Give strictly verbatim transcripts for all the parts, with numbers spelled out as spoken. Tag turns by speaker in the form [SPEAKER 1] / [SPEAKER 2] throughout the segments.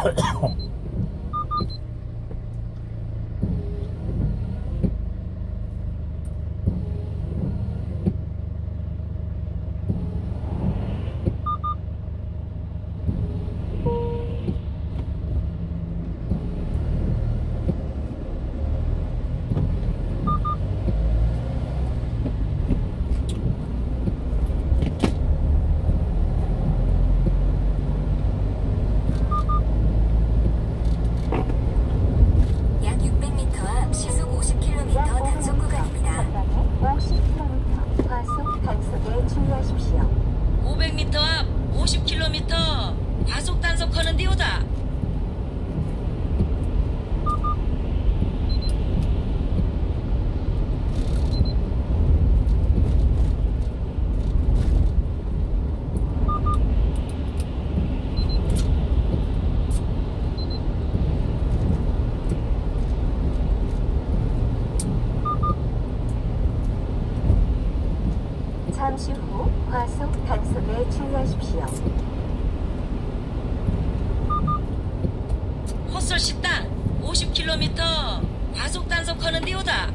[SPEAKER 1] 오백 미터 앞 오십 킬로미터 과속 단속하는 데오다.
[SPEAKER 2] 잠시 후 과속 단속에 주의하십시오.
[SPEAKER 1] 헛설 식당 오십 킬로미터 과속 단속하는 데오다.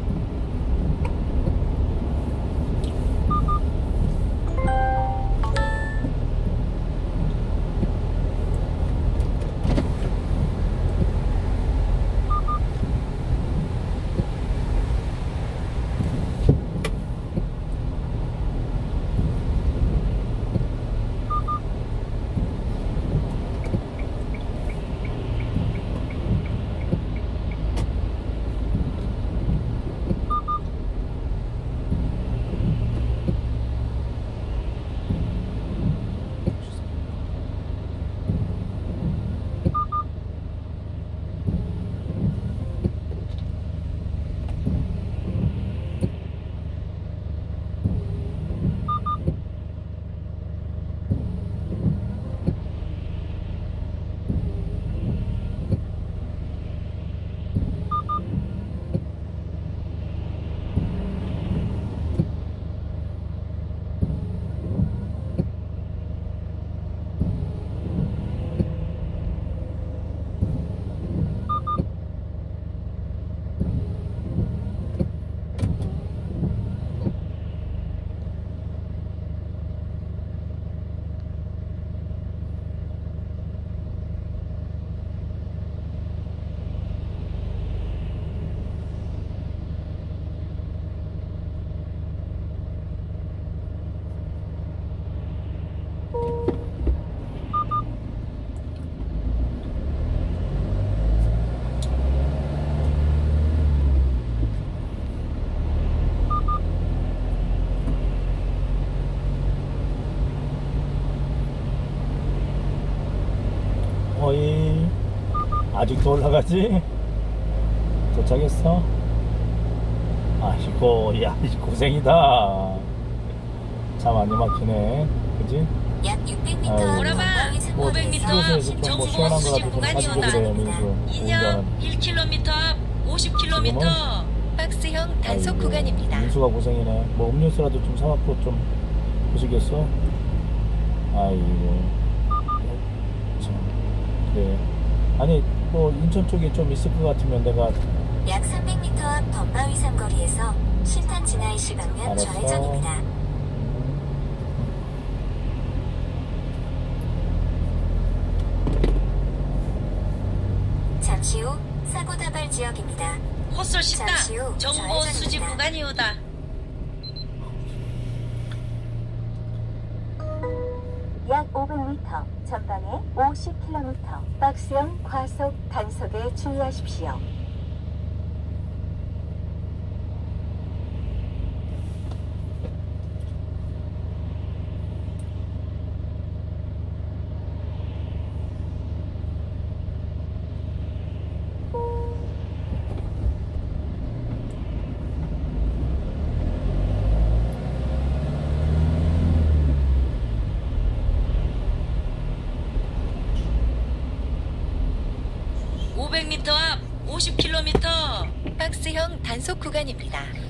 [SPEAKER 3] 거의 아직도 올라가지? 도착했어? 아이고 야 고생이다. 차 많이 막히네 그지?
[SPEAKER 2] 약 육백 미터
[SPEAKER 1] 오라바 오백 미터 앞 정보 수집 구간이 온다. 이 년 일 킬로미터 앞 오십 킬로미터
[SPEAKER 2] 박스형 단속
[SPEAKER 3] 아이고,
[SPEAKER 2] 구간입니다.
[SPEAKER 3] 민수가 고생이네. 뭐 음료수라도 좀 사갖고 좀 보시겠어? 아이고 참 그래. 아니 뭐 인천 쪽에 좀 있을 것 같으면 내가
[SPEAKER 2] 약 삼백 미터 앞 범바위 삼거리에서 신탄 진화이시 방면
[SPEAKER 3] 알았어.
[SPEAKER 2] 좌회전입니다. 잠시 후 사고 다발 지역입니다.
[SPEAKER 1] 헛설 식당
[SPEAKER 2] 잠시 후
[SPEAKER 1] 정보
[SPEAKER 2] 좌회전입니다.
[SPEAKER 1] 수집 구간이 오다.
[SPEAKER 2] 약 오백 미터 전방에 오십 킬로미터 박스형 과속 단속에 주의하십시오.
[SPEAKER 1] 오백 미터 앞 오십 킬로미터
[SPEAKER 2] 박스형 단속 구간입니다.